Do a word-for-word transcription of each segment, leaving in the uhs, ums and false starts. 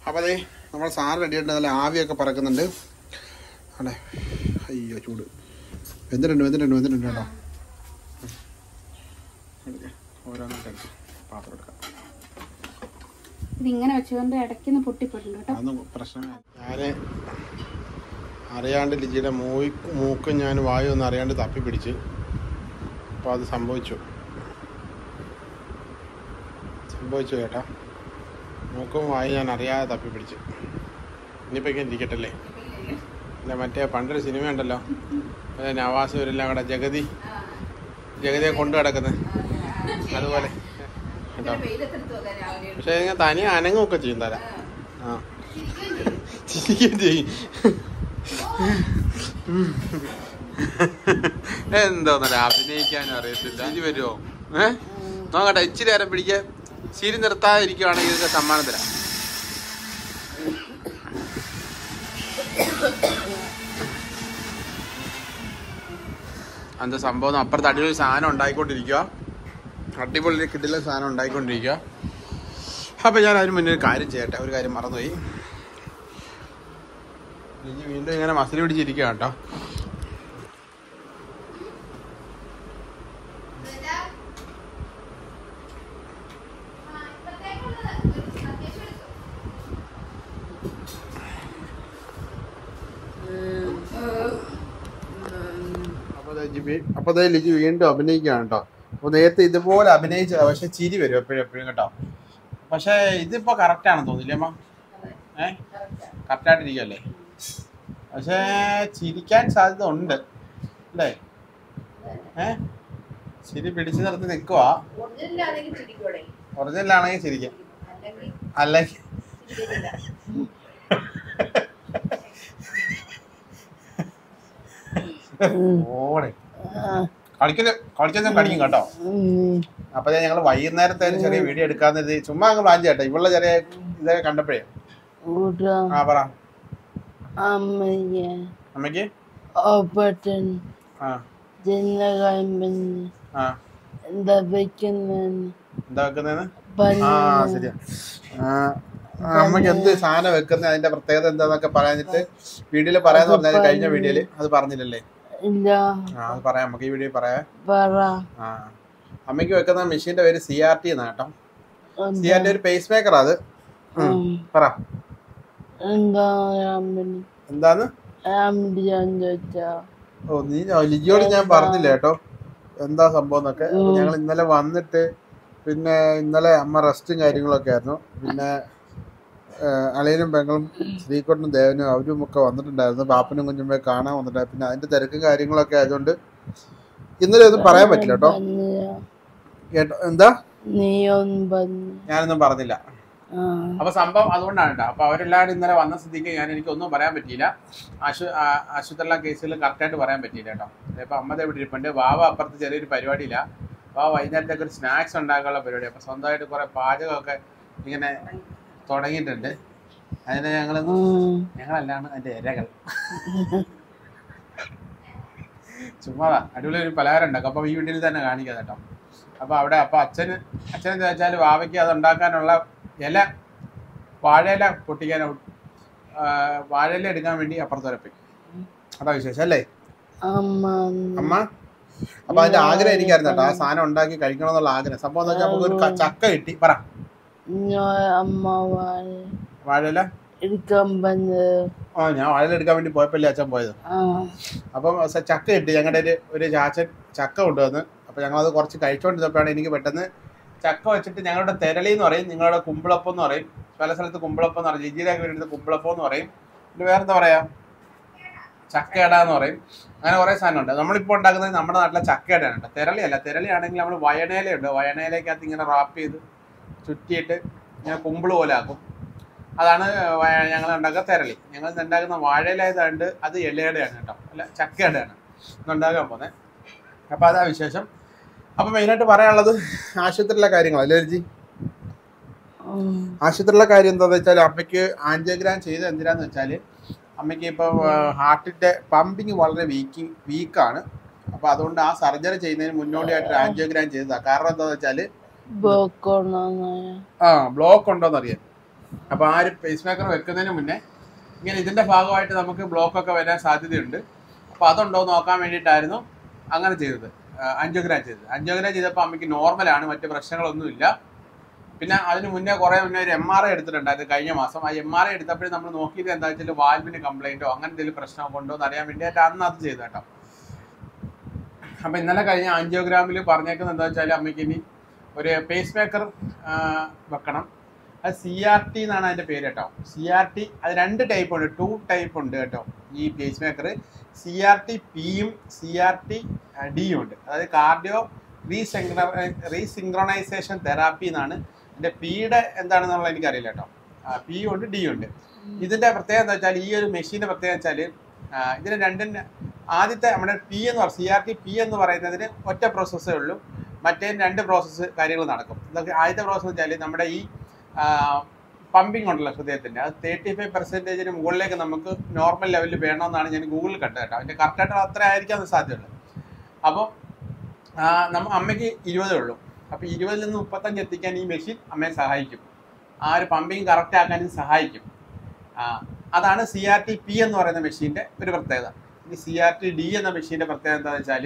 അപ്പോൾ അതേ നമ്മൾ സാറ് റെഡിയായിട്ട് നല്ല ആവിയൊക്കെ പറക്കുന്നുണ്ട്. അതെ, അയ്യോ ചൂട്. വെന്തിട്ടുണ്ട് വെന്തിട്ടുണ്ട് വെന്തിട്ടുണ്ട് കേട്ടോ. ഓരോന്നായിട്ട് എടുക്കാം, പാത്രം എടുക്കാം. ഇതിങ്ങനെ വെച്ചുകൊണ്ട് ഇടയ്ക്കൊന്ന് പൊട്ടിപ്പോയിട്ടുണ്ട് കേട്ടോ. അതൊന്നും പ്രശ്നമില്ല. ഞാൻ അറിയാണ്ട് ലിജിയുടെ മൂയി മൂക്കും ഞാൻ വായു ഒന്ന് അറിയാണ്ട് തപ്പി പിടിച്ച്. അപ്പോൾ അത് സംഭവിച്ചു സംഭവിച്ചു കേട്ടോ. മൂക്കും വായു ഞാൻ അറിയാതെ തപ്പി പിടിച്ച്. ഇനിയിപ്പോൾ ഇങ്ങനെ ഇരിക്കട്ടല്ലേ. അല്ല മറ്റേ പണ്ടൊരു സിനിമ ഉണ്ടല്ലോ, നവാസ് ഇവരെല്ലാം കൂടെ ജഗതി ജഗതിയെ കൊണ്ടു കിടക്കുന്നത് അതുപോലെ കേട്ടോ. പക്ഷെ ഇങ്ങനെ തനി അനങ്ങുമൊക്കെ ചെയ്യും തല. ആ ചിരിക്കുകയും ചെയ്യും. എന്തോന്നല്ല അഭിനയിക്കാനും അറിയത്തില്ല. അഞ്ചു വരുമോ? ഏഹ് നോക്കട്ടെ, ഇച്ചിരി നേരം പിടിക്കാൻ. ചിരി നിർത്താതെ ഇരിക്കുവാണെങ്കിൽ ഇതൊക്കെ സമ്മാനം തരാം. എന്താ സംഭവം? അപ്പുറത്ത് അടിപൊളി സാധനം ഉണ്ടായിക്കൊണ്ടിരിക്കുക. അടിപൊളി കിട്ടില്ല സാധനം ഉണ്ടായിക്കൊണ്ടിരിക്കുക. അപ്പം ഞാൻ അതിന് മുന്നേ ഒരു കാര്യം ചെയ്യട്ടെ. ഒരു കാര്യം മറന്നുപോയി. ഇനി വീണ്ടും ഇങ്ങനെ മസിൽ പിടിച്ചിരിക്കുക കേട്ടോ. അപ്പൊ ലിജി വീണ്ടും അഭിനയിക്കുകയാണ് കേട്ടോ. അപ്പൊ നേരത്തെ ഇതുപോലെ അഭിനയിച്ച പക്ഷെ ചിരി വരും എപ്പോഴും എപ്പോഴും കേട്ടോ. പക്ഷെ ഇതിപ്പോ കറക്റ്റ് ആണെന്ന് തോന്നില്ലേ അമ്മ? ഏഹ് കറക്റ്റായിട്ടിരിക്കല്ലേ? പക്ഷേ ചിരിക്കാൻ സാധ്യത ഉണ്ട് അല്ലേ? ഏഹ് ചിരി പിടിച്ചു നിർത്തി നിൽക്കുവാ. ഒറിജിനലാണെങ്കിൽ ചിരിക്കാം, അല്ലെങ്കിൽ ഓടെ കളിക്കുന്ന കളിക്കുന്ന കടിക്കും കേട്ടോ. അപ്പൊ ഞങ്ങള് വൈകുന്നേരത്തെ ചെറിയ വീഡിയോ എടുക്കാന്ന് ചുമ്മാ അങ്ങ് പ്ലാൻ ചെയ്യട്ടെ. ഇവളുടെ ചെറിയ ഇതൊക്കെ കണ്ടപ്പോഴേ ആ പറ. അമ്മക്ക് എന്താ വെക്കുന്നേന്ന്? ആ ശരിയാ. അമ്മക്ക് എന്ത് സാധനം വെക്കുന്നത്, അതിന്റെ പ്രത്യേകത എന്താന്നൊക്കെ പറയാനിട്ട് വീഡിയോയില് പറയാന്ന് പറഞ്ഞാൽ കഴിഞ്ഞ വീഡിയോയില് അത് പറഞ്ഞില്ലല്ലേ? ആ അത് പറയാം, നമുക്ക് ഈ വീഡിയോ പറയാം. ആ അമ്മയ്ക്ക് വെക്കുന്ന മെഷീന്റെ പേര് സി ആർ ടി എന്നാ കേട്ടോ. സി ആർ ടി ഒരു പേസ് മേക്കറാ. അത് പറ എന്താന്ന്? ഓ നീ ലിജിയോട് ഞാൻ പറഞ്ഞില്ല കേട്ടോ എന്താ സംഭവം എന്നൊക്കെ. ഞങ്ങൾ ഇന്നലെ വന്നിട്ട് പിന്നെ ഇന്നലെ അമ്മ റെസ്റ്റും കാര്യങ്ങളൊക്കെ ആയിരുന്നു. പിന്നെ അളിയനും പെങ്ങളും ശ്രീകോട്ടനും ദേവനും അവരും ഒക്കെ വന്നിട്ടുണ്ടായിരുന്നു. ബാപ്പനും കുഞ്ഞുമ്മയെ കാണാൻ വന്നിട്ടുണ്ടായിരുന്നു. പിന്നെ അതിന്റെ തിരക്കും കാര്യങ്ങളൊക്കെ ആയതുകൊണ്ട് ഇന്നലെ ഒന്നും പറയാൻ പറ്റില്ല കേട്ടോ. കേട്ടോ എന്താ? ഞാനൊന്നും പറഞ്ഞില്ല. അപ്പൊ സംഭവം അതുകൊണ്ടാണ് കേട്ടോ. അപ്പൊ അവരെല്ലാവരും ഇന്നലെ വന്ന സ്ഥിതിക്ക് ഞാൻ എനിക്കൊന്നും പറയാൻ പറ്റിയില്ല. ആശു ആശുപത്രിയിലെ കേസിൽ കറക്റ്റായിട്ട് പറയാൻ പറ്റിയില്ല കേട്ടോ. ഇപ്പൊ അമ്മ ഇവിടെ ഇരിപ്പുണ്ട്. വാവ അപ്പുറത്ത് ചെറിയൊരു പരിപാടിയില്ല. വാവ വൈകുന്നേരത്തേക്ക് ഒരു സ്നാക്സ് ഉണ്ടാക്കാനുള്ള പരിപാടി. അപ്പൊ സ്വന്തമായിട്ട് കുറെ പാചകമൊക്കെ ഇങ്ങനെ തുടങ്ങിയിട്ടുണ്ട്. അതിന് ഞങ്ങള് ഞങ്ങളല്ലാണ് അതിന്റെ ഇരകൾ. ചുമ്മാതാ അടിപൊളി ഒരു പലഹാരം ഉണ്ടാക്കും. അപ്പൊ ഈ വീട്ടിൽ തന്നെ കാണിക്കാം കേട്ടോ. അപ്പൊ അവിടെ അപ്പൊ അച്ഛന് അച്ഛനെന്ന് വെച്ചാൽ വാവയ്ക്ക് അത് ഉണ്ടാക്കാനുള്ള ഇല വാഴയില പൊട്ടിക്കാൻ വാഴയില എടുക്കാൻ വേണ്ടി അപ്പുറത്ത് വരെ പോയി. അതാ വിശേഷം അല്ലേ അമ്മ? അപ്പൊ അതിന്റെ ആഗ്രഹം എനിക്കായിരുന്നു കേട്ടോ, ആ സാധനം ഉണ്ടാക്കി കഴിക്കണമെന്നുള്ള ആഗ്രഹം. സംഭവം എന്ന് വെച്ചാൽ നമുക്ക് ഒരു ചക്ക കിട്ടി. പറ വാഴയില ആ ഞാൻ വാഴയില എടുക്കാൻ വേണ്ടി പോയപ്പോഴല്ലേ അച്ഛൻ പോയത്. അപ്പം ചക്ക കിട്ടി. ഞങ്ങളുടെ ഒരു ഒരു ചാച്ചൻ ചക്ക കൊണ്ടുവന്ന്. അപ്പൊ ഞങ്ങളത് കുറച്ച് കഴിച്ചോണ്ടിരുന്നപ്പോഴാണ് എനിക്ക് പെട്ടെന്ന് ചക്ക വെച്ചിട്ട് ഞങ്ങളുടെ തെരളി എന്ന് പറയും, നിങ്ങളുടെ കുമ്പിളപ്പം എന്ന് പറയും, പല സ്ഥലത്ത് കുമ്പിളപ്പം എന്ന് പറയും, ജിജിയിലൊക്കെ വേണ്ടിയിട്ട് കുമ്പിളപ്പം എന്ന് പറയും. പിന്നെ വേറെന്താ പറയാ, ചക്കയട എന്ന് പറയും. അങ്ങനെ കുറെ സാധനം ഉണ്ട്. നമ്മളിപ്പോൾ ഉണ്ടാക്കുന്നത് നമ്മുടെ നാട്ടിലെ ചക്കയടയാണ് കേട്ടോ. തെരളി അല്ല. തെരളി ആണെങ്കിൽ നമ്മൾ വയണയിലുണ്ട്. വയണയിലേക്കകത്ത് ഇങ്ങനെ റാപ്പ് ചെയ്ത് ചുറ്റിയിട്ട് ഇങ്ങനെ കുമ്പിള് പോലെ ആക്കും. അതാണ് ഞങ്ങൾ ഉണ്ടാക്കുക തെരളി. ഞങ്ങൾ ഉണ്ടാക്കുന്ന വാഴയിലായതുകൊണ്ട് അത് ഇലയുടെയാണ് കേട്ടോ, അല്ല ചക്കയുടെയാണ് ഇന്നുണ്ടാക്കാൻ പോകുന്നത്. അപ്പം അതാ വിശേഷം. അപ്പം മെയിനായിട്ട് പറയാനുള്ളത് ആശുപത്രിയിലെ കാര്യങ്ങളല്ലേ രുചി? ആശുപത്രിയിലെ കാര്യം എന്താണെന്ന് വെച്ചാൽ അമ്മയ്ക്ക് ആൻജിയോഗ്രാം ചെയ്ത് എന്തിനാന്ന് വെച്ചാൽ അമ്മയ്ക്ക് ഇപ്പോൾ ഹാർട്ടിൻ്റെ പമ്പിങ് വളരെ വീക്കി വീക്കാണ്. അപ്പോൾ അതുകൊണ്ട് ആ സർജറി ചെയ്യുന്നതിന് മുന്നോടിയായിട്ട് ആൻജിയോഗ്രാം ചെയ്തതാണ്. കാരണം എന്താണെന്ന് വെച്ചാൽ ആ ബ്ലോക്ക് ഉണ്ടോന്ന് അറിയാം. അപ്പോൾ ആ ഒരു പേസ് മേക്കർ വെക്കുന്നതിന് മുന്നേ ഇങ്ങനെ ഇതിൻ്റെ ഭാഗമായിട്ട് നമുക്ക് ബ്ലോക്കൊക്കെ വരാൻ സാധ്യതയുണ്ട്. അപ്പോൾ അതുണ്ടോ എന്ന് നോക്കാൻ വേണ്ടിയിട്ടായിരുന്നു അങ്ങനെ ചെയ്തത്, അഞ്ചോഗ്രാം ചെയ്തത്. അഞ്ചോഗ്രാം ചെയ്തപ്പോൾ അമ്മയ്ക്ക് നോർമലാണ്, മറ്റ് പ്രശ്നങ്ങളൊന്നുമില്ല. പിന്നെ അതിന് മുന്നേ കുറേ മുന്നേ ഒരു എം ആർ ഐ എടുത്തിട്ടുണ്ടായിരുന്നു കഴിഞ്ഞ മാസം. ആ എം ആർ ഐ എടുത്തപ്പോഴും നമ്മൾ നോക്കിയത് എന്താ വെച്ചാൽ വാൽവിന് കംപ്ലൈൻറ്റോ അങ്ങനെ എന്തെങ്കിലും പ്രശ്നമൊക്കെ ഉണ്ടോ എന്ന് അറിയാൻ വേണ്ടിയിട്ട് അന്ന് അത് ചെയ്തു കേട്ടോ. അപ്പോൾ ഇന്നലെ കഴിഞ്ഞ ആൻജിയോഗ്രാമിൽ പറഞ്ഞേക്കുന്നത് എന്താ വെച്ചാൽ അമ്മയ്ക്ക് ഇനി ഒരു പേസ് മേക്കർ വെക്കണം. അത് സി ആർ ടി എന്നാണ് അതിൻ്റെ പേര് കേട്ടോ. സി ആർ ടി അത് രണ്ട് ടൈപ്പ് ഉണ്ട്, ടു ടൈപ്പ് ഉണ്ട് കേട്ടോ ഈ pace maker. C R T പിയും സി ആർ ടി ഡിയും ഉണ്ട്. അതായത് കാർഡിയോ റീസിങ്ക്ര റീസിങ്ക്രണൈസേഷൻ തെറാപ്പി എന്നാണ്. ഇതിൻ്റെ പിയുടെ എന്താണെന്നുള്ള എനിക്കറിയില്ല കേട്ടോ. പി ഉണ്ട് ഡി ഉണ്ട്. ഇതിൻ്റെ പ്രത്യേകത എന്താ വെച്ചാൽ ഈ ഒരു മെഷീൻ്റെ പ്രത്യേകത വെച്ചാൽ ഇതിന് രണ്ടും ആദ്യത്തെ നമ്മുടെ പി എന്ന് പറയും സി ആർ ടി പി എന്ന് പറയുന്നതിന് ഒറ്റ പ്രോസസ്സേ ഉള്ളൂ, മറ്റേ രണ്ട് പ്രോസസ്സ് കാര്യങ്ങൾ നടക്കും. ഇതൊക്കെ ആദ്യത്തെ പ്രോസസ്സ് വെച്ചാൽ നമ്മുടെ ഈ പമ്പിങ് ഉണ്ടല്ലോ ഹൃദയത്തിൻ്റെ, അത് തേർട്ടി ഫൈവ് പെർസെൻറ്റേജിന് മുകളിലേക്ക് നമുക്ക് നോർമൽ ലെവലിൽ വേണമെന്നാണ് ഞാൻ ഗൂഗിളിൽ കണ്ടത് കേട്ടോ. അതിൻ്റെ കറക്റ്റായിട്ട് അത്ര ആയിരിക്കാൻ സാധ്യതയുള്ളൂ. അപ്പോൾ നമ്മ അമ്മയ്ക്ക് ഇരുപതേ ഉള്ളൂ. അപ്പോൾ ഇരുപതിൽ നിന്ന് മുപ്പത്തഞ്ച് എത്തിക്കാൻ ഈ മെഷീൻ അമ്മയെ സഹായിക്കും, ആ ഒരു പമ്പിങ് കറക്റ്റ് ആക്കാനും സഹായിക്കും. അതാണ് സി ആർ ടി പി എന്ന് പറയുന്ന മെഷീൻ്റെ ഒരു പ്രത്യേകത. ഇനി സി ആർ ടി ഡി എന്ന മെഷീൻ്റെ പ്രത്യേകത എന്താണെന്ന് വെച്ചാൽ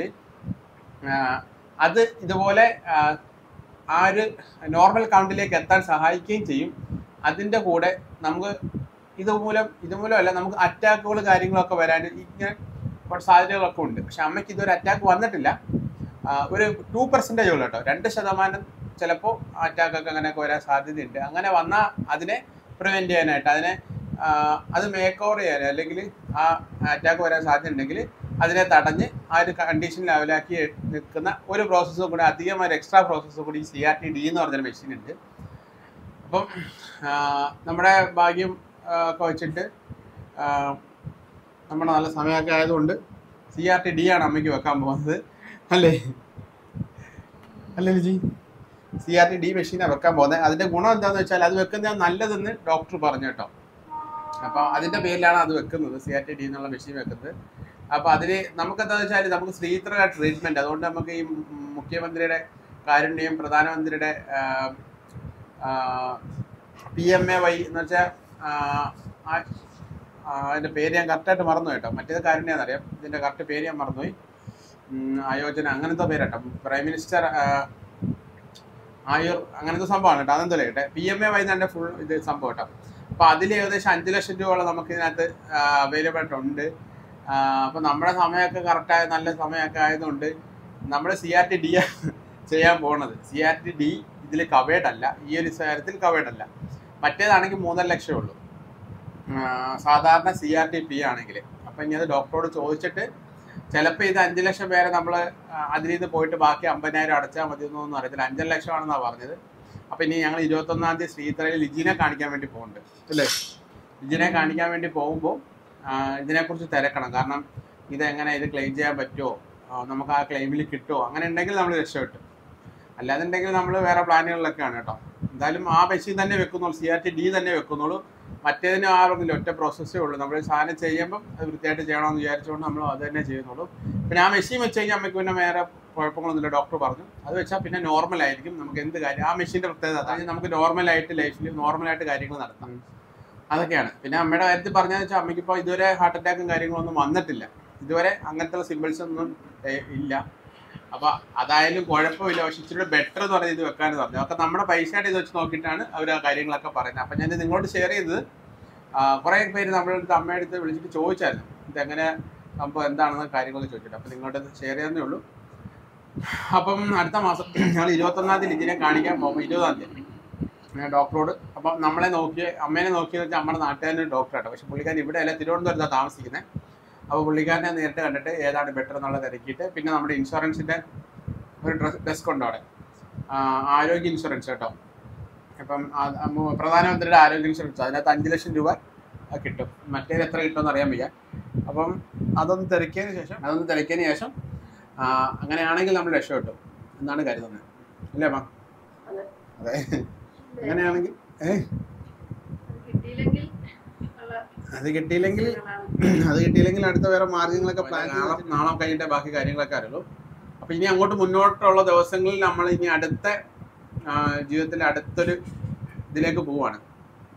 അത് ഇതുപോലെ ആ ഒരു നോർമൽ കൗണ്ടിലേക്ക് എത്താൻ സഹായിക്കുകയും ചെയ്യും. അതിൻ്റെ കൂടെ നമുക്ക് ഇതുമൂലം ഇതുമൂലമല്ല നമുക്ക് അറ്റാക്കുകൾ കാര്യങ്ങളൊക്കെ വരാൻ ഇങ്ങനെ കുറച്ച് സാധ്യതകളൊക്കെ ഉണ്ട്. പക്ഷെ അമ്മയ്ക്ക് ഇതൊരു അറ്റാക്ക് വന്നിട്ടില്ല, ഒരു ടു പെർസെൻറ്റേജ് ഉള്ളൂ കേട്ടോ. രണ്ട് ശതമാനം ചിലപ്പോൾ അറ്റാക്കൊക്കെ അങ്ങനെയൊക്കെ വരാൻ സാധ്യതയുണ്ട്. അങ്ങനെ വന്നാൽ അതിനെ പ്രിവെൻറ്റ് ചെയ്യാനായിട്ട് അതിനെ അത് മേക്ക് ഓവർ ചെയ്യാൻ അല്ലെങ്കിൽ ആ അറ്റാക്ക് വരാൻ സാധ്യത ഉണ്ടെങ്കിൽ അതിനെ തടഞ്ഞ് ആ ഒരു കണ്ടീഷൻ ലെവലാക്കി നിൽക്കുന്ന ഒരു പ്രോസസ്സും കൂടി, അധികം ഒരു എക്സ്ട്രാ പ്രോസസ്സും കൂടി സി ആർ ടി ഡി എന്ന് പറഞ്ഞൊരു മെഷീൻ ഉണ്ട്. അപ്പം നമ്മുടെ ഭാഗ്യം ഒക്കെ വെച്ചിട്ട് നമ്മുടെ നല്ല സമയമൊക്കെ ആയതുകൊണ്ട് സി ആർ ടി ഡി ആണ് അമ്മയ്ക്ക് വെക്കാൻ പോകുന്നത്, അല്ലേ അല്ലേ Liji? C R T D മെഷീനാണ് വെക്കാൻ പോകുന്നത്. അതിൻ്റെ ഗുണം എന്താണെന്ന് വെച്ചാൽ അത് വെക്കുന്നത് നല്ലതെന്ന് ഡോക്ടർ പറഞ്ഞു കേട്ടോ. അപ്പോൾ അതിൻ്റെ പേരിലാണ് അത് വെക്കുന്നത്, സി ആർ ടി ഡി എന്നുള്ള മെഷീൻ വെക്കുന്നത്. അപ്പോൾ അതിൽ നമുക്കെന്താണെന്ന് വെച്ചാൽ നമുക്ക് സ്ത്രീത്ര ട്രീറ്റ്മെൻറ്റ്, അതുകൊണ്ട് നമുക്ക് ഈ മുഖ്യമന്ത്രിയുടെ കാരുണ്യം, പ്രധാനമന്ത്രിയുടെ പി എം എ വൈ എന്ന് വെച്ചാൽ അതിൻ്റെ പേര് ഞാൻ കറക്റ്റായിട്ട് മറന്നു കേട്ടോ. മറ്റേത് കാരുണ്യാന്നറിയാം, ഇതിൻ്റെ കറക്റ്റ് പേര് ഞാൻ മറന്നുപോയി. ആയോജന അങ്ങനത്തെ പേരാട്ടോ, പ്രൈം മിനിസ്റ്റർ ആയുർ അങ്ങനത്തെ സംഭവമാണ് കേട്ടോ. അതെന്തോ കേട്ടെ പി എം എ വൈ തന്നെ ഫുൾ ഇത് സംഭവം കേട്ടോ. അപ്പോൾ അതിൽ ഏകദേശം അഞ്ച് ലക്ഷം രൂപയോളം നമുക്ക് ഇതിനകത്ത് അവൈലബിൾ ആയിട്ടുണ്ട്. അപ്പോൾ നമ്മുടെ സമയമൊക്കെ കറക്റ്റായ നല്ല സമയമൊക്കെ ആയതുകൊണ്ട് നമ്മൾ സി ആർ ടി ഡി ചെയ്യാൻ പോകുന്നത്. സി ആർ ടി ഡി ഇതിൽ കവേർഡ് അല്ല, ഈ ഒരു കാര്യത്തിൽ കവേർഡ് അല്ല. മറ്റേതാണെങ്കിൽ മൂന്നര ലക്ഷം ഉള്ളൂ സാധാരണ സി ആർ ടി പി ആണെങ്കിൽ. അപ്പം ഇനി അത് ഡോക്ടറോട് ചോദിച്ചിട്ട് ചിലപ്പോൾ ഇത് അഞ്ച് ലക്ഷം പേരെ നമ്മൾ അതിൽ നിന്ന് പോയിട്ട് ബാക്കി അമ്പതിനായിരം അടച്ചാൽ മതി എന്നൊന്നും അറിയത്തില്ല. അഞ്ചര ലക്ഷമാണെന്നാണ് പറഞ്ഞത്. അപ്പം ഇനി ഞങ്ങൾ ഇരുപത്തൊന്നാം തീയതി ശ്രീധരയിൽ ലിജിനെ കാണിക്കാൻ വേണ്ടി പോകുന്നുണ്ട്, അല്ലേ? ലിജിനെ കാണിക്കാൻ വേണ്ടി പോകുമ്പോൾ ഇതിനെക്കുറിച്ച് തിരക്കണം. കാരണം ഇതെങ്ങനെ ഇത് ക്ലെയിം ചെയ്യാൻ പറ്റുമോ, നമുക്ക് ആ ക്ലെയിമിൽ കിട്ടുമോ, അങ്ങനെ ഉണ്ടെങ്കിൽ നമ്മൾ രക്ഷപ്പെട്ടു. അല്ലാതുണ്ടെങ്കിൽ നമ്മൾ വേറെ പ്ലാനുകളിലൊക്കെയാണ് കേട്ടോ. എന്തായാലും ആ മെഷീൻ തന്നെ വെക്കുന്നുള്ളൂ, സി ആർ ടി ഡി തന്നെ വെക്കുന്നുള്ളൂ. മറ്റേതിന് ആ പറഞ്ഞില്ല, ഒറ്റ പ്രോസസ്സേ ഉള്ളൂ. നമ്മൾ സാധനം ചെയ്യുമ്പം അത് വൃത്തിയായിട്ട് ചെയ്യണമെന്ന് വിചാരിച്ചുകൊണ്ട് നമ്മൾ അത് തന്നെ ചെയ്യുന്നുള്ളൂ. പിന്നെ ആ മെഷീൻ വെച്ച് കഴിഞ്ഞാൽ നമുക്ക് പിന്നെ വേറെ കുഴപ്പങ്ങളൊന്നുമില്ല, ഡോക്ടർ പറഞ്ഞു. അത് വെച്ചാൽ പിന്നെ നോർമൽ ആയിരിക്കും നമുക്ക് എന്ത് കാര്യം. ആ മെഷീൻ്റെ പ്രത്യേകത അതായത് നമുക്ക് നോർമലായിട്ട് ലൈഫിൽ നോർമലായിട്ട് കാര്യങ്ങൾ നടത്താം, അതൊക്കെയാണ്. പിന്നെ അമ്മയുടെ കാര്യത്തിൽ പറഞ്ഞതെന്ന് വെച്ചാൽ അമ്മയ്ക്കിപ്പോൾ ഇതുവരെ ഹാർട്ട് അറ്റാക്കും കാര്യങ്ങളൊന്നും വന്നിട്ടില്ല, ഇതുവരെ അങ്ങനത്തെ സിമ്പിൾസ് ഒന്നും ഇല്ല. അപ്പോൾ അതായാലും കുഴപ്പമില്ല. പക്ഷെ ഇച്ചിരി ബെറ്റർ എന്ന് പറഞ്ഞാൽ ഇത് വെക്കാമെന്ന് പറഞ്ഞു. അതൊക്കെ നമ്മുടെ പൈസയായിട്ട് ഇത് വെച്ച് നോക്കിയിട്ടാണ് അവർ ആ കാര്യങ്ങളൊക്കെ പറയുന്നത്. അപ്പം ഞാൻ നിങ്ങളോട് ഷെയർ ചെയ്തത് കുറേ പേര് നമ്മളടുത്ത് അമ്മയുടെ അടുത്ത് വിളിച്ചിട്ട് ചോദിച്ചായിരുന്നു ഇതെങ്ങനെ സംഭവം എന്താണെന്ന് കാര്യങ്ങളൊക്കെ ചോദിച്ചിട്ട്. അപ്പം നിങ്ങളോട് ഷെയർ ചെയ്യാന്നേ ഉള്ളൂ. അപ്പം അടുത്ത മാസം ഞങ്ങൾ ഇരുപത്തൊന്നാം തീയതി ഇതിനെ കാണിക്കാൻ പോകുമ്പോൾ ഇരുപതാം തീയതി ഞാൻ ഡോക്ടറോട്. അപ്പം നമ്മളെ നോക്കിയ അമ്മേനെ നോക്കിയെന്ന് വെച്ചാൽ നമ്മുടെ നാട്ടുകാരൻ്റെ ഡോക്ടറാട്ടോ. പക്ഷെ പുള്ളിക്കാരൻ ഇവിടെ അല്ല, തിരുവനന്തപുരത്താണ് താമസിക്കുന്നത്. അപ്പോൾ പുള്ളിക്കാരനെ നേരിട്ട് കണ്ടിട്ട് ഏതാണ് ബെറ്റർ എന്നുള്ളത് തിരക്കിയിട്ട് പിന്നെ നമ്മുടെ ഇൻഷുറൻസിൻ്റെ ഒരു ഡെസ്ക് ഉണ്ട് അവിടെ, ആരോഗ്യ ഇൻഷുറൻസ് കേട്ടോ. അപ്പം പ്രധാനമന്ത്രിയുടെ ആരോഗ്യ ഇൻഷുറൻസ്, അതിനകത്ത് അഞ്ച് ലക്ഷം രൂപ കിട്ടും. മറ്റേത് എത്ര കിട്ടുമെന്ന് അറിയാൻ വയ്യ. അപ്പം അതൊന്ന് തിരക്കിയതിന് ശേഷം അതൊന്ന് തിരക്കിയതിന് ശേഷം അങ്ങനെയാണെങ്കിൽ നമ്മൾ രക്ഷപ്പെട്ടു എന്നാണ് കരുതുന്നത്, അല്ലേ അമ്മ? അതെ, അങ്ങനെയാണെങ്കിൽ ഏഹ് അത് കിട്ടിയില്ലെങ്കിൽ അത് കിട്ടിയില്ലെങ്കിൽ അടുത്ത വേറെ മാർഗങ്ങളൊക്കെ പ്ലാൻ ചെയ്യണം. നാളെ കഴിഞ്ഞിട്ട് ബാക്കി കാര്യങ്ങളൊക്കെ അറിയുള്ളൂ. അപ്പം ഇനി അങ്ങോട്ട് മുന്നോട്ടുള്ള ദിവസങ്ങളിൽ നമ്മൾ ഇനി അടുത്ത ജീവിതത്തിലെ അടുത്തൊരു ഇതിലേക്ക് പോവാണ്.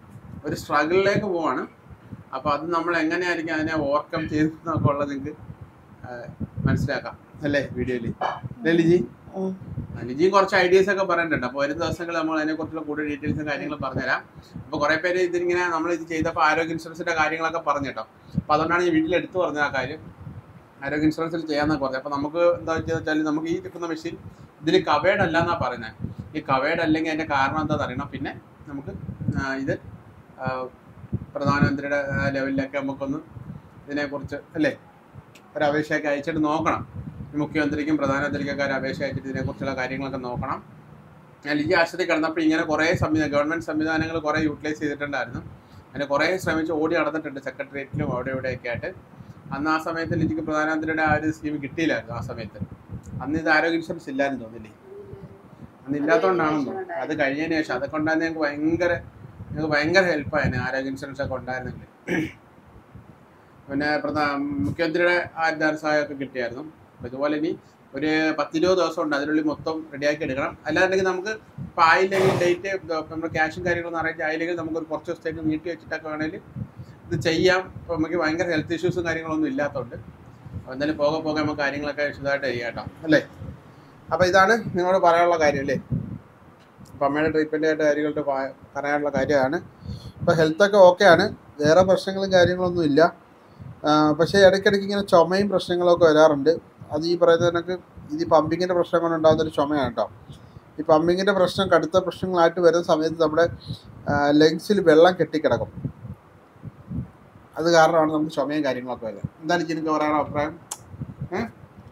ഒരു സ്ട്രഗിളിലേക്ക് പോവാണ്. അപ്പോൾ അത് നമ്മൾ എങ്ങനെയായിരിക്കും അതിനെ ഓവർകം ചെയ്തെന്നൊക്കെ ഉള്ളത് നിങ്ങൾക്ക് മനസ്സിലാക്കാം അല്ലേ വീഡിയോയിൽ. അല്ലേ ലിജി? ലിജിയും കുറച്ച് ഐഡിയാസ് ഒക്കെ പറഞ്ഞിട്ടുണ്ട്. അപ്പോൾ വരും ദിവസങ്ങൾ നമ്മൾ അതിനെക്കുറിച്ചുള്ള കൂടുതൽ ഡീറ്റെയിൽസും കാര്യങ്ങളും പറഞ്ഞുതരാം. അപ്പോൾ കുറേ പേര് ഇതിങ്ങനെ നമ്മൾ ഇത് ചെയ്തപ്പോൾ ആരോഗ്യ ഇൻഷുറൻസിൻ്റെ കാര്യങ്ങളൊക്കെ പറഞ്ഞു കേട്ടോ. അപ്പോൾ അതുകൊണ്ടാണ് ഈ വീട്ടിൽ എടുത്ത് പറഞ്ഞത് ആ കാര്യം, ആരോഗ്യ ഇൻഷുറൻസിൽ ചെയ്യാമെന്നൊക്കെ പറഞ്ഞത്. അപ്പോൾ നമുക്ക് എന്താ വെച്ചാൽ നമുക്ക് ഈ കിട്ടുന്ന മെഷീൻ ഇതിൽ കവേഡ് അല്ല എന്നാണ് പറയുന്നത്. ഈ കവേഡ് അല്ലെങ്കിൽ അതിൻ്റെ കാരണം എന്താണെന്ന് അറിയണം. പിന്നെ നമുക്ക് ഇത് പ്രധാനമന്ത്രിയുടെ ലെവലിലൊക്കെ നമുക്കൊന്ന് ഇതിനെക്കുറിച്ച് അല്ലേ ഒരു അപേക്ഷയൊക്കെ അയച്ചിട്ട് നോക്കണം. മുഖ്യമന്ത്രിക്കും പ്രധാനമന്ത്രിക്കൊക്കെ ഒരു അപേക്ഷ അയച്ചിട്ട് ഇതിനെക്കുറിച്ചുള്ള കാര്യങ്ങളൊക്കെ നോക്കണം. ഞാൻ ലിജി ആശുപത്രി കിടന്നപ്പോൾ ഇങ്ങനെ കുറേ സംവിധാനം ഗവൺമെൻറ് സംവിധാനങ്ങൾ കുറേ യൂട്ടിലൈസ് ചെയ്തിട്ടുണ്ടായിരുന്നു. അതിന് കുറേ ശ്രമിച്ച് ഓടി നടന്നിട്ടുണ്ട് സെക്രട്ടേറിയറ്റിലും അവിടെ ഇവിടെയൊക്കെ ആയിട്ട്. അന്ന് ആ സമയത്ത് ലിജിക്ക് പ്രധാനമന്ത്രിയുടെ ആ ഒരു സ്കീം കിട്ടിയില്ലായിരുന്നു. ആ സമയത്ത് അന്ന് ഇത് ആരോഗ്യ ഇൻഷുറൻസ് ഇല്ലായിരുന്നു തോന്നില്ലേ? അന്ന് ഇല്ലാത്തതുകൊണ്ടാണെന്ന് തോന്നുന്നു. അത് കഴിഞ്ഞതിന് ശേഷം അതൊക്കെ ഉണ്ടായിരുന്ന ഞങ്ങൾക്ക് ഭയങ്കര ഞങ്ങൾക്ക് ഭയങ്കര ഹെൽപ്പായിരുന്നു ആരോഗ്യ ഇൻഷുറൻസ് ഒക്കെ ഉണ്ടായിരുന്നെങ്കിൽ. പിന്നെ പ്രധാന മുഖ്യമന്ത്രിയുടെ ആരോഗ്യ സഹായമൊക്കെ കിട്ടിയായിരുന്നു. അപ്പോൾ ഇതുപോലെ ഇനി ഒരു പത്തിരുപത് ദിവസം ഉണ്ട്, അതിനുള്ളിൽ മൊത്തം റെഡിയാക്കി എടുക്കണം. അല്ലാന്നുണ്ടെങ്കിൽ നമുക്ക് ഇപ്പോൾ ആയില്ലെങ്കിൽ ഡേറ്റ് നമ്മുടെ ക്യാഷും കാര്യങ്ങളൊന്നും അറിയിച്ച് ആയില്ലെങ്കിൽ നമുക്കൊരു കുറച്ച് ദിവസത്തേക്ക് നീട്ടി വെച്ചിട്ടൊക്കെ വേണമെങ്കിൽ ഇത് ചെയ്യാം. ഇപ്പോൾ നമുക്ക് ഭയങ്കര ഹെൽത്ത് ഇഷ്യൂസും കാര്യങ്ങളൊന്നും ഇല്ലാത്തതുകൊണ്ട് അപ്പോൾ എന്തായാലും പോകെ പോകെ നമുക്ക് കാര്യങ്ങളൊക്കെ വിശദമായിട്ട് ചെയ്യാം കേട്ടോ അല്ലേ. അപ്പോൾ ഇതാണ് നിങ്ങളോട് പറയാനുള്ള കാര്യം അല്ലേ. അപ്പോൾ അമ്മയുടെ ട്രീറ്റ്മെൻ്റ് ആയിട്ട് കാര്യങ്ങളുടെ പറയാനുള്ള കാര്യമാണ്. ഇപ്പോൾ ഹെൽത്തൊക്കെ ഓക്കെയാണ്, വേറെ പ്രശ്നങ്ങളും കാര്യങ്ങളൊന്നും ഇല്ല. പക്ഷേ ഇടയ്ക്കിടയ്ക്ക് ഇങ്ങനെ ചുമയും പ്രശ്നങ്ങളൊക്കെ വരാറുണ്ട്. അത് ഈ പറയുന്നത് കണക്ക് ഇത് ഈ പമ്പിങ്ങിൻ്റെ പ്രശ്നം കൊണ്ടുണ്ടാകുന്നൊരു ചുമയാണ് കേട്ടോ. ഈ പമ്പിങ്ങിൻ്റെ പ്രശ്നം കടുത്ത പ്രശ്നങ്ങളായിട്ട് വരുന്ന സമയത്ത് നമ്മുടെ ലങ്സിൽ വെള്ളം കെട്ടിക്കിടക്കും. അത് കാരണമാണ് നമുക്ക് ചുമയും കാര്യങ്ങളൊക്കെ വരുന്നത്. എന്താണ് എനിക്ക് പറയാനുള്ള അഭിപ്രായം? ഏഹ്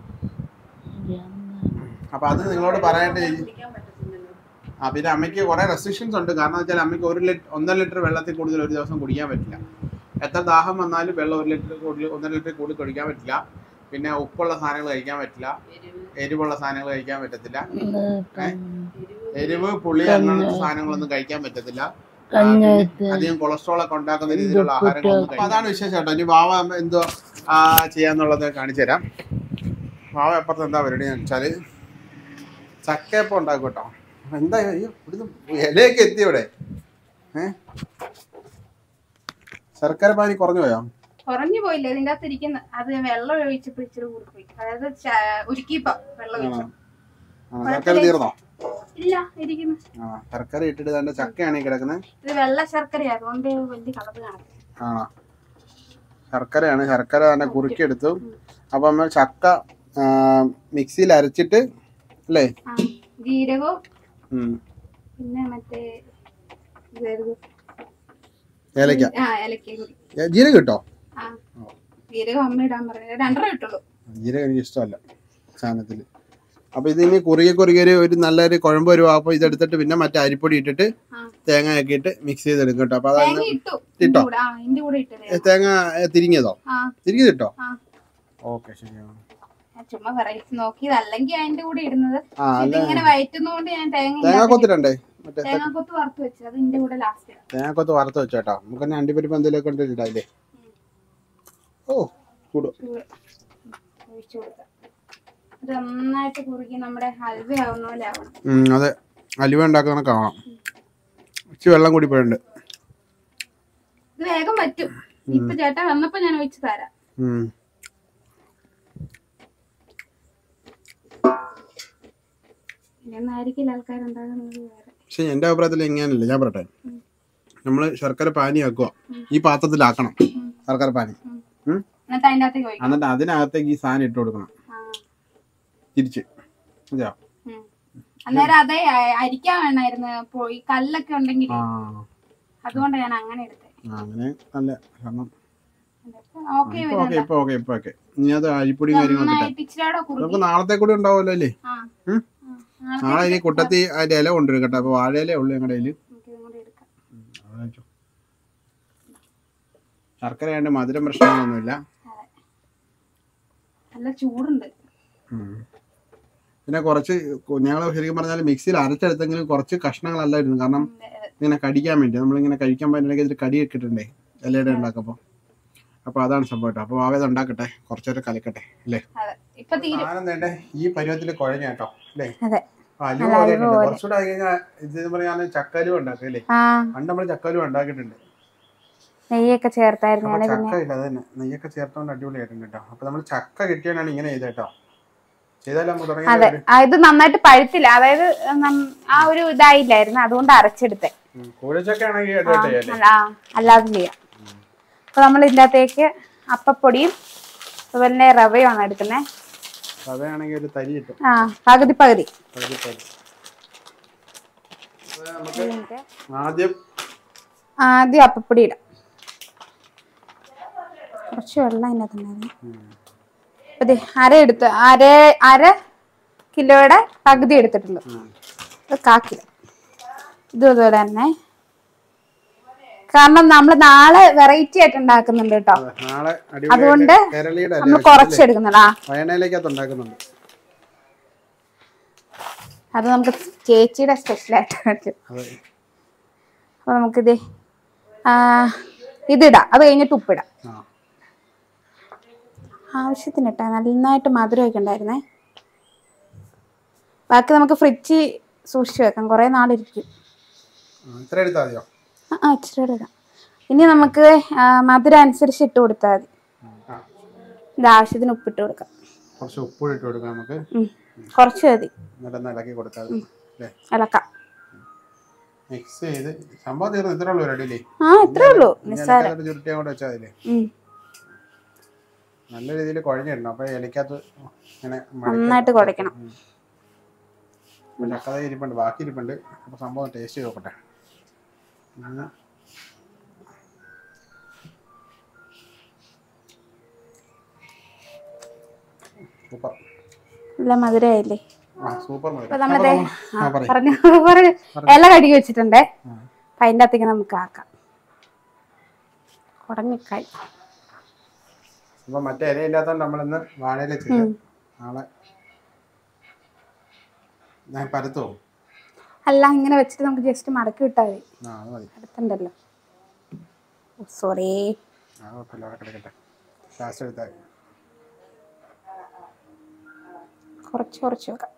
അപ്പം അത് നിങ്ങളോട് പറയാണ്ട്. ആ പിന്നെ അമ്മയ്ക്ക് കുറേ റെസ്ട്രിക്ഷൻസ് ഉണ്ട്. കാരണം വെച്ചാൽ അമ്മയ്ക്ക് ഒരു ലിറ്റർ ഒന്നര ലിറ്റർ വെള്ളത്തിൽ കൂടുതൽ ഒരു ദിവസം കുടിക്കാൻ പറ്റില്ല. എത്ര ദാഹം വന്നാലും വെള്ളം ഒരു ലിറ്റർ കൂടുതൽ ഒന്നര ലിറ്റർ കൂടുതൽ കുടിക്കാൻ പറ്റില്ല. പിന്നെ ഉപ്പുള്ള സാധനങ്ങൾ കഴിക്കാൻ പറ്റില്ല, എരിവുള്ള സാധനങ്ങൾ കഴിക്കാൻ പറ്റത്തില്ല, എരിവ് പുളി അങ്ങനത്തെ സാധനങ്ങളൊന്നും കഴിക്കാൻ പറ്റത്തില്ല. അധികം കൊളസ്ട്രോൾ ഒക്കെ ഉണ്ടാക്കുന്ന രീതിയിലുള്ള ആഹാരങ്ങളൊന്നും. അപ്പൊ അതാണ് വിശേഷം കേട്ടോ. ഇനി വാവ എന്തോ ചെയ്യാന്നുള്ളത് കാണിച്ചു തരാം. വാവ എപ്പുറത്ത് എന്താ പരിപാടി എന്ന് വെച്ചാല് ചക്കയപ്പം ഉണ്ടാക്കും കേട്ടോ. എന്താ ഇവിടുന്ന് ഇലയൊക്കെ എത്തി ഇവിടെ. ഏഹ് ശർക്കര പാനി കുറഞ്ഞു പോയോ? കുറഞ്ഞു പോയില്ല, ഇതിന്റെ അകത്ത് ഇരിക്കുന്ന അത് വെള്ളം ഒഴിച്ചപ്പോൾ ഇച്ചിരി കൂടിപ്പോയി. അതായത് ഉരുക്കിപ്പോ വെള്ളം ഒഴിച്ചു. ശർക്കര തീർന്നോ? ഇല്ല, ഇരിക്കുന്നു. ആ ശർക്കര ഇട്ടിട്ട് തന്നെ ചക്കയാണ് ഈ കിടക്കുന്നത്. ഇത് വെള്ള ശർക്കര അതുകൊണ്ട് വലിയ കളർ കാണാം. ആണോ? ശർക്കരയാണ്, ശർക്കര തന്നെ കുറുക്കിയെടുത്തു. അപ്പൊ നമ്മൾ ചക്ക മിക്സിയിൽ അരച്ചിട്ട് അല്ലേ ജീരകവും പിന്നെ മറ്റേ ഏലക്ക ജീരകം കിട്ടോ? ജീരകം അമ്മ ഇടാൻ പറഞ്ഞു, രണ്ടര കിട്ടുള്ളൂ. ജീരകം എനിക്ക് ഇഷ്ടമല്ല സാധനത്തില്. അപ്പൊ ഇതിന് കുറുകെ കുറുകെ ഒരു നല്ലൊരു കുഴമ്പ് വരും. അപ്പൊ ഇതെടുത്തിട്ട് പിന്നെ മറ്റേ അരിപ്പൊടി ഇട്ടിട്ട് തേങ്ങ ഒക്കെ ഇട്ട് മിക്സ് ചെയ്തെടുക്കും കേട്ടോ. അപ്പൊ അതാണ് ഇട്ടോ തേങ്ങ തിരിങ്ങിയതോ? തിരിഞ്ഞത് ഇട്ടോ? ഓക്കെ ശരിയാണ്. ചുമ്മാ വെറൈറ്റി നോക്കിയത്, അല്ലെങ്കിൽ അതിന്റെ കൂടെ ഇടുന്നത്. ഇതിങ്ങനെ വയറ്റുന്നോണ്ട് ഞാൻ തേങ്ങ തേങ്ങാക്കൊത്തിടണ്ടേ? തേങ്ങാക്കൊത്ത് വറുത്ത് വെച്ചു, അത് ഇതിന്റെ കൂടെ ലാസ്റ്റ് തേങ്ങാക്കൊത്ത് വറുത്ത് വെച്ചോട്ടോ. നമുക്ക് തന്നെ അണ്ടിപ്പരിപ്പ് എന്തെങ്കിലും കൊണ്ട് ഇടാല്ലേ? ഓ കൂടും. ഒഴിച്ചു കൊടുക്കാം. ഇത് നന്നായിട്ട് കുറുകി നമ്മുടെ ഹൽവ ആവുന്ന പോലെ ആവണം. അതെ, ഹൽവ ഉണ്ടാക്കുന്ന കാണാം. ഇച്ചിരി വെള്ളം കൂടി പോയിട്ടുണ്ട്. ഇത് വേഗം പറ്റും. ഇപ്പൊ ചേട്ടാ വന്നപ്പോ ഞാൻ ഒഴിച്ചു തരാം. പക്ഷെ എന്റെ അഭിപ്രായത്തിൽ എങ്ങനെയല്ല, ഞാൻ പറയട്ടെ. നമ്മള് ശർക്കര പാനി ആക്കുക, ഈ പാത്രത്തിലാക്കണം ശർക്കര പാനി. എന്നിട്ട് അതിനകത്തേക്ക് ഈ സാധനം ഇട്ട് കൊടുക്കണം തിരിച്ച്. അന്നേരം അതേ അരിക്കാൻ വേണമായിരുന്നു, ഈ കല്ലൊക്കെ ഉണ്ടെങ്കിൽ. അതുകൊണ്ട് ഞാൻ അങ്ങനെ എടുത്തേ. അങ്ങനെ നല്ല കാരണം ഇനി അത് അരിപ്പൊടിയും കാര്യങ്ങളൊക്കെ നമുക്ക് നാളത്തെ കൂടി ഉണ്ടാവുമല്ലോ അല്ലേ? നാളെ ഇനി കുട്ടത്തി അതിന്റെ ഇല കൊണ്ടുവരും കേട്ടോ. അപ്പൊ വാഴയിലേ ഉള്ളു ഞങ്ങളുടെ കയ്യില്. ശർക്കര ആയതുകൊണ്ട് മധുരം പ്രശ്നങ്ങളൊന്നുമില്ല. പിന്നെ കുറച്ച് ഞങ്ങൾ ശരിക്കും പറഞ്ഞാൽ മിക്സിയിൽ അരച്ചെടുത്തെങ്കിലും കുറച്ച് കഷ്ണങ്ങളല്ലായിരുന്നു. കാരണം ഇങ്ങനെ കടിക്കാൻ വേണ്ടി നമ്മളിങ്ങനെ കഴിക്കാൻ പറ്റുന്നെങ്കിൽ ഇതിൽ കടി ഇട്ടിട്ടുണ്ടേ ഇലയുടെ ഉണ്ടാക്കുമ്പോൾ. അപ്പൊ അതാണ് സംഭവം കേട്ടോ. അപ്പൊ ആവേദ ഉണ്ടാക്കട്ടെ, കുറച്ചേരം കലക്കട്ടെ അല്ലേ? ആനന്ദേണ്ടേ ഈ പരുവത്തിൽ കുഴഞ്ഞ കേട്ടോ അല്ലേ? അലുവ കുറച്ചുകൂടെ ആയി കഴിഞ്ഞാൽ ഇത് പറയാൻ ചക്കലുവ ഉണ്ടാക്കും അല്ലേ? പണ്ട് നമ്മള് ചക്കലുവ ഉണ്ടാക്കിയിട്ടുണ്ട്. നെയ്യൊക്കെ ചേർത്തായിരുന്നു ഞാൻ. ചക്ക ഇല്ല അതന്നെ നെയ്യൊക്കെ ചേർത്തോണ്ട് അടിപൊളിയായിട്ടുണ്ട് കേട്ടോ. അപ്പൊ നമ്മൾ ചക്ക കിട്ടിയാണ് ഇങ്ങനെ ചെയ്ത് കേട്ടോ. അതെ, ഇത് നന്നായിട്ട് പഴുത്തില്ല, അതായത് ആ ഒരു ഇതായില്ലായിരുന്നു, അതുകൊണ്ട് അരച്ചെടുത്തേ. അല്ലാതെ ചെയ്യാം. അപ്പൊ നമ്മൾ ഇതിന്റെ അകത്തേക്ക് അപ്പപ്പൊടിയും അതുപോലെ തന്നെ റവയുമാണ് എടുക്കുന്നത്. ആ പകുതി പകുതി. ആദ്യം അപ്പപ്പൊടി ഇടാം. കുറച്ച് വെള്ളം അതിനകത്തുണ്ടായിരുന്നു. അതെ, അര എടുത്ത് അര അര കിലോയുടെ പകുതി എടുത്തിട്ടുണ്ട്. കാ കിലോ ഇതും അതുപോലെ തന്നെ. കാരണം നമ്മൾ നാളെ വെറൈറ്റി ആയിട്ട് ഉണ്ടാക്കുന്നുണ്ട് കേട്ടോ, അതുകൊണ്ട് നമ്മൾ കുറച്ചെടുക്കുന്നുണ്ട്. അത് നമുക്ക് ചേച്ചിയുടെ സ്പെഷ്യലായിട്ട് കഴിക്കും. അപ്പൊ നമുക്കിത് ഇതിടാം, അത് കഴിഞ്ഞിട്ട് ഉപ്പിടാം. ആവശ്യത്തിന് ഇട്ടാ നന്നായിട്ട് മധുരമൊക്കെ ഉണ്ടായിരുന്നേ. ബാക്കി നമുക്ക് ഫ്രിഡ്ജിൽ സൂക്ഷിച്ചു വെക്കാം, കുറെ നാളിരിക്കും. ആ ഇച്ചിരി ഇടാം. ഇനി നമുക്ക് മധുരം അനുസരിച്ച് ഇട്ട് കൊടുത്താൽ മതി. ഇത് ആവശ്യത്തിന് ഉപ്പിട്ട് കൊടുക്കാം. കുറച്ച് മതി. ഇളക്കാം. ആ ഇത്രേ ഉള്ളൂ, നിസ്സാരം. നല്ല രീതിയിൽ കുഴഞ്ഞിടണം. അപ്പൊ ഇലക്കകത്ത് നന്നായിട്ട് കുഴക്കണം. ചക്കത ഇരിപ്പുണ്ട്, ബാക്കി ഇരിപ്പുണ്ട്. അപ്പൊ സംഭവം ടേസ്റ്റ് ചെയ്ത് നോക്കട്ടെ. സൂപ്പർ, നല്ല മധുരമായില്ലേ? സൂപ്പർ. പറഞ്ഞു ഇല കഴുകി വെച്ചിട്ടുണ്ടേ, അപ്പൊ അതിൻ്റെ അകത്തേക്ക് നമുക്ക് ആക്കാം. കുടങ്ങിക്കായി അപ്പൊ മറ്റേ ഇല ഇല്ലാത്തോണ്ട് നമ്മളിന്ന് വാഴയില ചെയ്ത് നാളെ ഞാൻ പരത്തോ? അല്ല, ഇങ്ങനെ വെച്ചിട്ട് നമുക്ക് ജസ്റ്റ് മടക്കി വിട്ടാൽ മതി. അടുത്തുണ്ടല്ലോ. സോറി, കുറച്ച് കുറച്ച് വെക്കാം.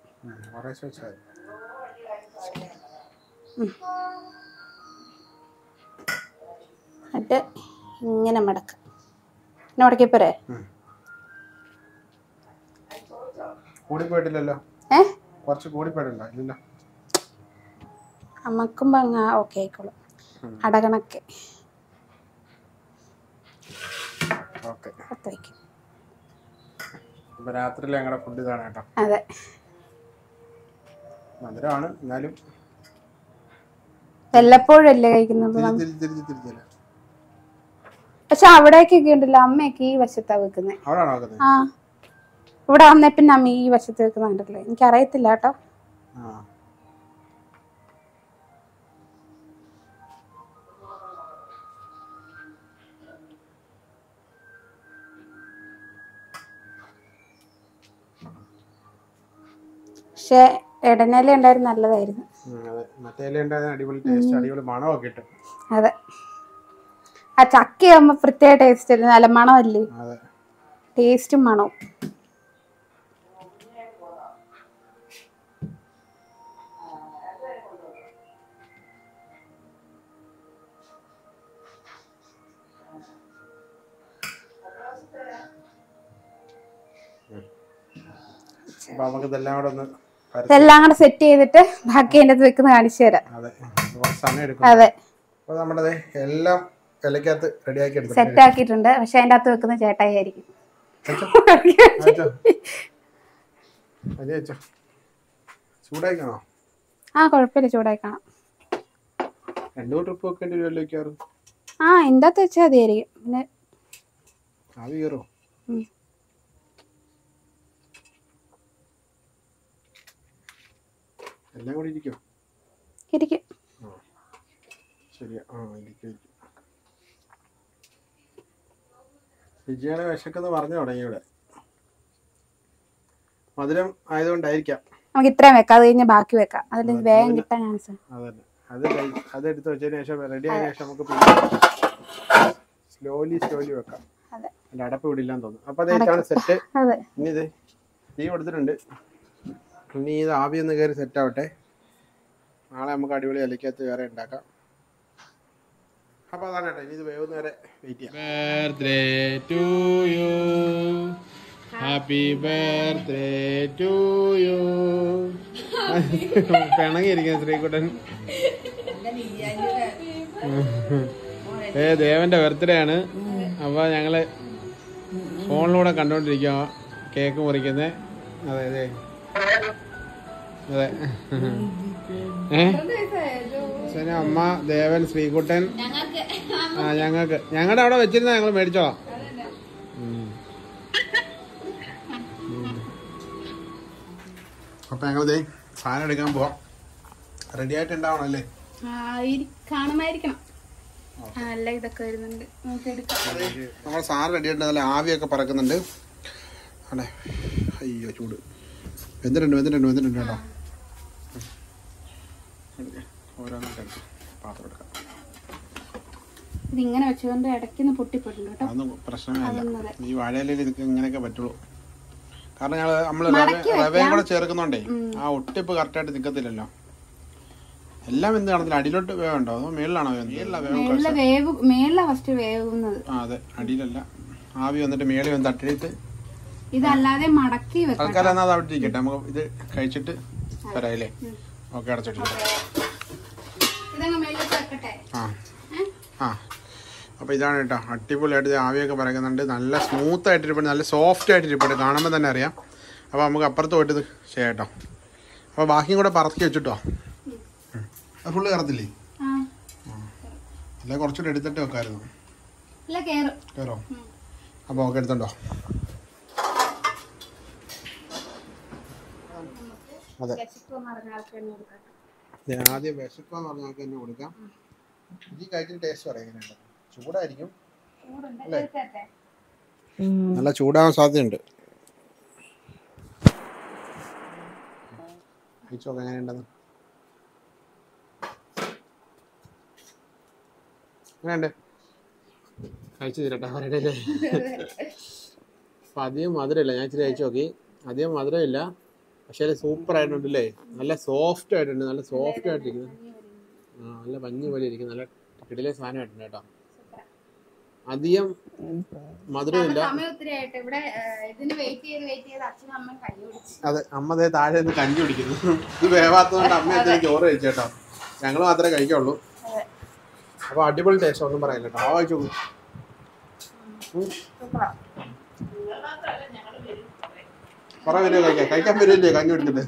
എന്നിട്ട് ഇങ്ങനെ മടക്കാം. പിന്നെ മടക്കിപ്പോരെ? കൂടിപ്പോയിട്ടില്ലല്ലോ. ഏ കുറച്ച് കൂടിപ്പോയിട്ടുണ്ടോ? ഇല്ലല്ലോ. അമ്മക്കുമ്പോ അങ്ങ് ഓക്കെ ആയിക്കോളും. അടകണക്കെ രാത്രിയിലെ ഞങ്ങളുടെ ഫുഡ് ഇതാണ് കേട്ടോ. അതെ, മധുരമാണ് എന്നാലും വല്ലപ്പോഴും അല്ലേ കഴിക്കുന്നത്. പക്ഷെ അവിടേക്കൊക്കെ ഉണ്ടല്ലോ, അമ്മയൊക്കെ ഈ വശത്താ വെക്കുന്നത്. ആ, ഇവിടെ വന്നേ പിന്നെ അമ്മ ഈ വശത്ത് വെക്കുന്നുണ്ടല്ലോ. എനിക്കറിയത്തില്ല കേട്ടോ. പക്ഷെ ഇടനേല ഉണ്ടായിരുന്നു, നല്ലതായിരുന്നു. അതെ, ആ ചക്കയാകുമ്പോ പ്രത്യേക ടേസ്റ്റ് അല്ലേ, നല്ല മണമല്ലേ? ടേസ്റ്റും മണവും. ഇതെല്ലാം കൂടെ സെറ്റ് ചെയ്തിട്ട് ബാക്കി അതിൻ്റെ അകത്ത് വെക്കുന്ന കാണിച്ചു തരാം. അതെ, സെറ്റ് ആക്കിയിട്ടുണ്ട്. പക്ഷെ അതിൻ്റെ അകത്ത് വെക്കുന്ന ചേട്ടായി ആയിരിക്കും. ആ കുഴപ്പമില്ല, ചൂടായിക്കണം. ആ ഇതിൻ്റെ അകത്ത് വെച്ചാൽ മതിയായിരിക്കും. പിന്നെ എല്ലാം കൂടി ഇരിക്കും. ഇരിക്കും. ശരിയാ. ആ ഇരിക്കും. വിജയാണ് വിശക്കെന്ന് പറഞ്ഞു തുടങ്ങി. ഇവിടെ മധുരം ആയതുകൊണ്ടായിരിക്കാം. നമുക്ക് ഇത്രയും വെക്കാം, അത് കഴിഞ്ഞ് ബാക്കി വെക്കാം. അതിൽ വേഗം കിട്ടാൻ ചാൻസ്. അതന്നെ, അത് അത് എടുത്ത് വെച്ചതിന് ശേഷം റെഡി ആയതിനു ശേഷം നമുക്ക് സ്ലോലി സ്ലോലി വെക്കാം. അതിന്റെ അടപ്പ് വിടില്ലാന്ന് തോന്നുന്നു. അപ്പൊ അതാണ് സെറ്റ്. ഇനി ഇത് തീ കൊടുത്തിട്ടുണ്ട്. ഇനി ഇത് ആവി ഒന്ന് കയറി സെറ്റ് ആവട്ടെ. നാളെ നമുക്ക് അടിപൊളി ഇലക്കകത്ത് വേറെ ഉണ്ടാക്കാം. അപ്പോൾ അതാണ് കേട്ടോ, ഇനി ഇത് വേവുന്ന വരെ വെയിറ്റ് ചെയ്യാം. Birthday to you, happy birthday to you. പിണങ്ങിയിരിക്കുന്നു ശ്രീകുട്ടൻ. ഏ ദേവന്റെ ബർത്ത്ഡേ ആണ്. അപ്പോൾ ഞങ്ങൾ ഫോണിലൂടെ കണ്ടുകൊണ്ടിരിക്കുക കേക്ക് മുറിക്കുന്നത്. അതെ അതെ അതെ. ഏഹ് അമ്മ, ദേവൻ, ശ്രീകുട്ടൻ. ആ ഞങ്ങൾക്ക് ഞങ്ങളുടെ അവിടെ വെച്ചിരുന്ന ഞങ്ങൾ മേടിച്ചോളാം. അപ്പൊ ഞങ്ങളിതേ സാധനം എടുക്കാൻ പോവാം. റെഡി ആയിട്ട് ഉണ്ടാവണം അല്ലേ? കാണുമായിരിക്കണം. നല്ല ഇതൊക്കെ വരുന്നുണ്ട്. നമ്മൾ സാധനം റെഡി ആയിട്ട് നല്ല ആവിയൊക്കെ പറക്കുന്നുണ്ട്. അതെ അയ്യോ ചൂട്. വെന്തിട്ടുണ്ട് വെന്തിട്ടുണ്ട് വെന്തിട്ടുണ്ട് കേട്ടോ. ഓരോന്നൊക്കെ പാത്രം എടുക്കാം. ഇതിങ്ങനെ വെച്ചുകൊണ്ട് ഇടയ്ക്കൊന്ന് പൊട്ടിപ്പോയിട്ടുണ്ട് കേട്ടോ. അതൊന്നും പ്രശ്നമില്ല. ഈ വാഴയിലയിൽ ഇതൊക്കെ ഇങ്ങനെയൊക്കെ പറ്റുള്ളൂ. കാരണം ഞങ്ങൾ നമ്മള് റവയും കൂടെ ചേർക്കുന്നുണ്ടേ ആ ഒട്ടിപ്പ് കറക്റ്റായിട്ട് നിൽക്കത്തില്ലല്ലോ. എല്ലാം എന്ത് കാണത്തില്ല. അടിയിലോട്ട് വേവുണ്ടോ അതോ മേളിലാണോ വേവുന്നത്? ആ അതെ, അടിയിലല്ല. ആവി വന്നിട്ട് മേളിൽ വന്ന് തട്ടിയിട്ട് ഇതല്ലാതെ മടക്കി തൽക്കാലം എന്നാൽ അത് അവിടെ ഇരിക്കട്ടെ. നമുക്ക് ഇത് കഴിച്ചിട്ട് തരാല്ലേ? ഓക്കെ, അടച്ചിട്ടില്ല. ആ ആ അപ്പോൾ ഇതാണ് കേട്ടോ, അടിപൊളിയായിട്ട് ആവിയൊക്കെ പറയുന്നുണ്ട്. നല്ല സ്മൂത്ത് ആയിട്ടിരിപ്പുണ്ട്, നല്ല സോഫ്റ്റ് ആയിട്ടിരിപ്പുണ്ട്. കാണുമ്പോൾ തന്നെ അറിയാം. അപ്പോൾ നമുക്ക് അപ്പുറത്ത് പോയിട്ട് ഇത് ചെയ്യാം കേട്ടോ. അപ്പോൾ ബാക്കിയും കൂടെ പറക്കി വെച്ചിട്ടോ. അത് ഫുള്ള് കയറത്തില്ലേ? അല്ലെ കുറച്ചുകൂടെ എടുത്തിട്ട് വെക്കായിരുന്നു. കയറോ? അപ്പോൾ ഓക്കെ, എടുത്തുണ്ടോ? അതെ, ആദ്യം വിശപ്പെന്ന് പറഞ്ഞ ആൾക്ക് തന്നെ കൊടുക്കാം. ഈ കഴിക്കുന്ന ടേസ്റ്റ് പറയാം എങ്ങനെയുണ്ട്. ചൂടായിരിക്കും അല്ലേ? നല്ല ചൂടാവാൻ സാധ്യതയുണ്ട്. കഴിച്ചോക്കെ എങ്ങനെയുണ്ടെന്ന്. എങ്ങനെയുണ്ട്? കഴിച്ചു തരട്ടെ അവരുടെ. അപ്പം അധികം മധുരമില്ല. ഞാൻ ഇച്ചിരി കഴിച്ചു നോക്കി. അധികം മധുരമില്ല, പക്ഷേ സൂപ്പർ ആയിട്ടുണ്ടല്ലേ. നല്ല സോഫ്റ്റ് ആയിട്ടുണ്ട്. നല്ല സോഫ്റ്റ് ആയിട്ടിരിക്കുന്നു. ആ നല്ല പഞ്ഞി പോലെ ഇരിക്കും. നല്ല കിടിലെ സാധനമായിട്ടുണ്ട് കേട്ടോ. അധികം മധുരമില്ല. അതെ, അമ്മ അതേ താഴെ നിന്ന് കഞ്ഞി കുടിക്കുന്നു. ഇത് വേവാത്തതുകൊണ്ട് അമ്മ എന്തെങ്കിലും ചോറ് കഴിച്ചു കേട്ടോ. ഞങ്ങൾ മാത്രമേ കഴിക്കുള്ളൂ. അപ്പൊ അടിപൊളി ടേസ്റ്റ്, ഒന്നും പറയാനില്ല കേട്ടോ. ആ കഴിച്ചു കുറെ പേര് കഴിക്കാം. കഴിക്കാൻ പറ്റില്ലേ കഞ്ഞി കുടിച്ചിട്ട്?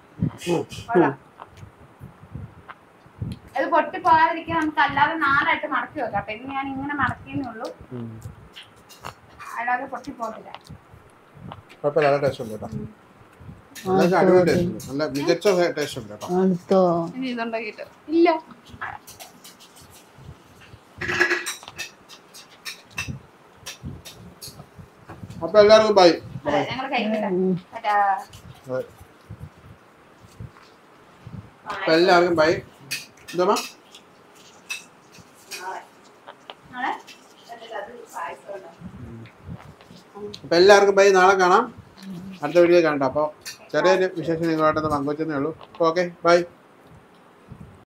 അത് പൊട്ടി പോകാതിരിക്കാൻ നമുക്ക് അല്ലാതെ നാലായിട്ട് മടക്കി വെക്കാം. അപ്പൊ ഇനി ഞാൻ ഇങ്ങനെ മടക്കിയേ ഉള്ളൂ, അല്ലാതെ പൊട്ടി പോകില്ല. കുഴപ്പമില്ല, നല്ല ടേസ്റ്റ് ഉണ്ട് കേട്ടോ. നല്ല അടിപൊളി ടേസ്റ്റ് ഉണ്ട്. നല്ല മികച്ച ടേസ്റ്റ് ഉണ്ട് കേട്ടോ. ഇനി ഇതുണ്ടാക്കിട്ട് ഇല്ല. അപ്പൊ എല്ലാവർക്കും ബൈ. ഞങ്ങൾ കഴിക്കട്ടെ. അപ്പൊ എല്ലാവർക്കും ബൈ. എന്താ അപ്പൊ എല്ലാവർക്കും ബൈ. നാളെ കാണാം. അടുത്ത വീഡിയോ കാണട്ടോ. അപ്പോൾ ചെറിയൊരു വിശേഷം നിങ്ങളായിട്ടൊന്ന് പങ്കുവെച്ചതേ ഉള്ളൂ. Okay, by.